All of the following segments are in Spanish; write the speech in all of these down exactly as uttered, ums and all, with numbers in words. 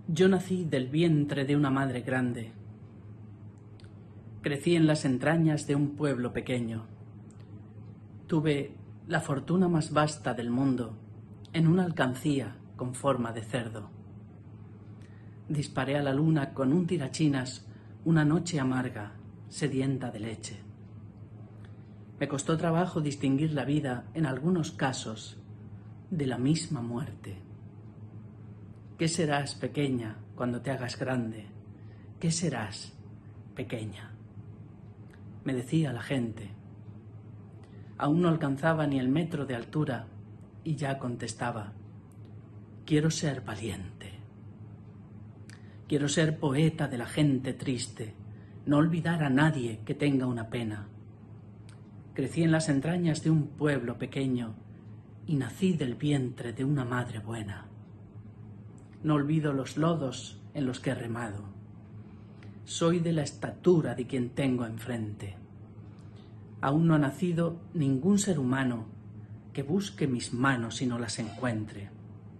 Yo nací del vientre de una madre grande. Crecí en las entrañas de un pueblo pequeño. Tuve la fortuna más vasta del mundo en una alcancía con forma de cerdo. Disparé a la luna con un tirachinas una noche amarga, sedienta de leche. Me costó trabajo distinguir la vida, en algunos casos, de la misma muerte. ¿Qué serás, pequeña, cuando te hagas grande? ¿Qué serás, pequeña? Me decía la gente. Aún no alcanzaba ni el metro de altura y ya contestaba: quiero ser valiente. Quiero ser poeta de la gente triste, no olvidar a nadie que tenga una pena. Crecí en las entrañas de un pueblo pequeño y nací del vientre de una madre buena. No olvido los lodos en los que he remado. Soy de la estatura de quien tengo enfrente. Aún no ha nacido ningún ser humano que busque mis manos y no las encuentre.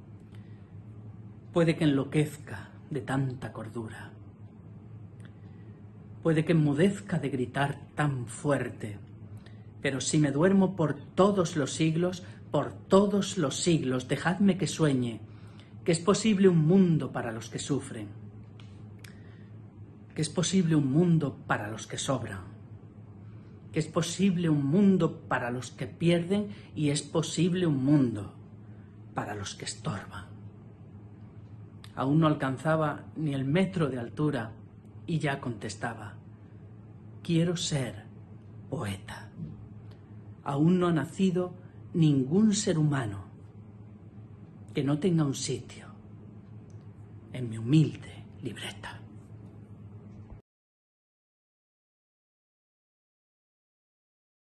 Puede que enloquezca de tanta cordura. Puede que enmudezca de gritar tan fuerte. Pero si me duermo por todos los siglos, por todos los siglos, dejadme que sueñe que es posible un mundo para los que sufren, que es posible un mundo para los que sobran, que es posible un mundo para los que pierden y es posible un mundo para los que estorban. Aún no alcanzaba ni el metro de altura y ya contestaba: quiero ser poeta. Aún no ha nacido ningún ser humano que no tenga un sitio en mi humilde libreta.